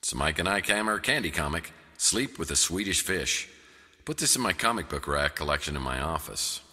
It's a Mike and Ike Hammer candy comic, Sleep with a Swedish Fish. Put this in my comic book rack collection in my office.